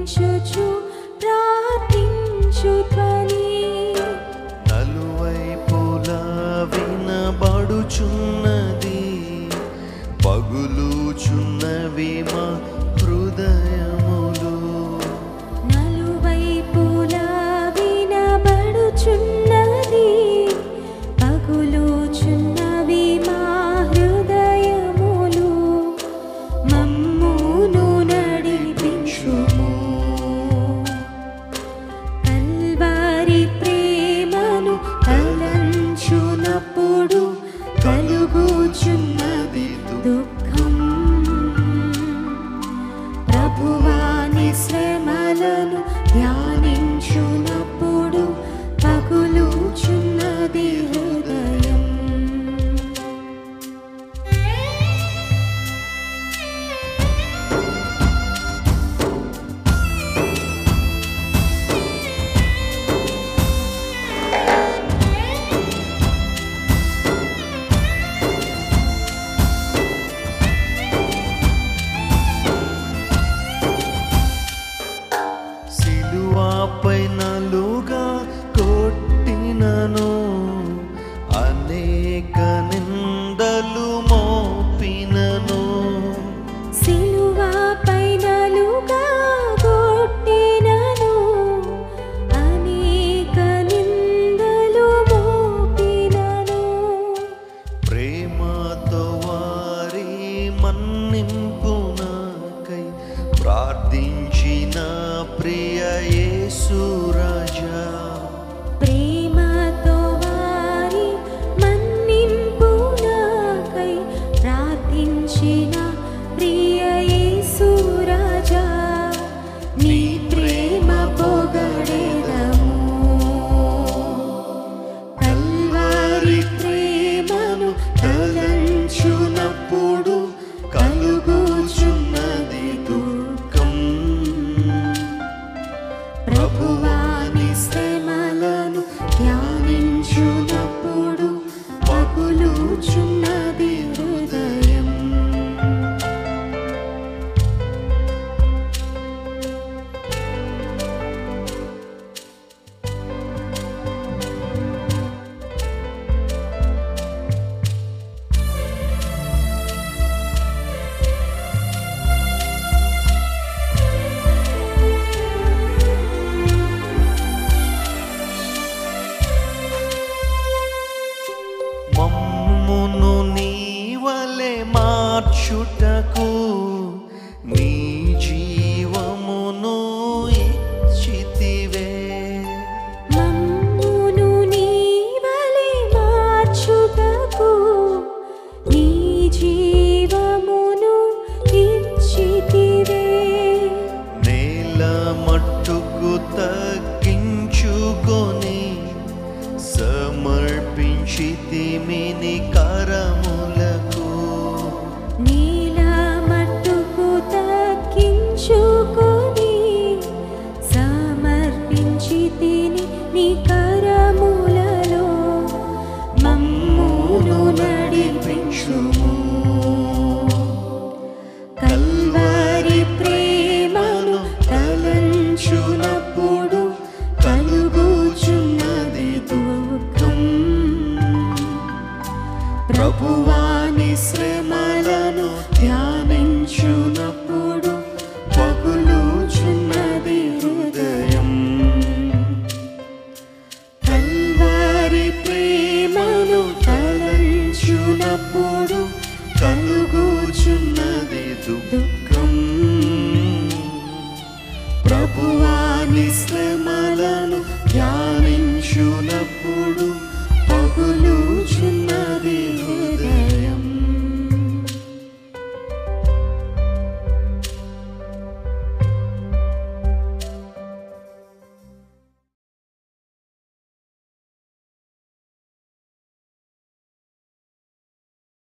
వినిపించుచు ప్రార్థించు ధ్వని నలువైపులా వినబడుచున్నది పగులుచున్నవి మా హృదయములు నలువైపులా వినబడుచున్నది పగులుచున్నవి మా హృదయములు మమ్మును నడిపించుము కల్వారి ప్రేమను తలంచునప్పుడు కలుగుచున్నది దుఃఖం ప్రభువాని శ్రమలను ధ్యానించునప్పుడు పగులుచున్నది హృదయం సిలువపై నలుగా కొట్టినను అనేక నిందలు మోపినను సిలువపై నలుగా కొట్టినను అనేక నిందలు మోపినను ప్రేమతో వారి మన్నింపునకై ప్రార్థించిన ప్రియ యేసు రాజా ప్రేమతో వారి మన్నింపునకై ప్రార్థించిన ప్రియ యేసు రాజా నీ ప్రేమ పొగడెదము కల్వారి ప్రేమను తలంచునప్పుడు కలుగుచున్నది దుఃఖం ప్రభువాని శ్రమలను ధ్యానించునప్పుడు పగులుచున్నది హృదయం మమ్మును నీవలే మార్చుటకు నీ జీవమును ఇచ్చితివే మమ్మును నీవలే మార్చుటకు నీ జీవమును ఇచ్చితివే నేల మట్టుకు తగ్గించుకొని సమర్పించితిమి నీ కరములకు నీల మట్టుకు తగ్గించుకొని సమర్పించితిని నీ కరములలో మమ్మును నడిపించుము కల్వారి ప్రేమను తలంచునప్పుడు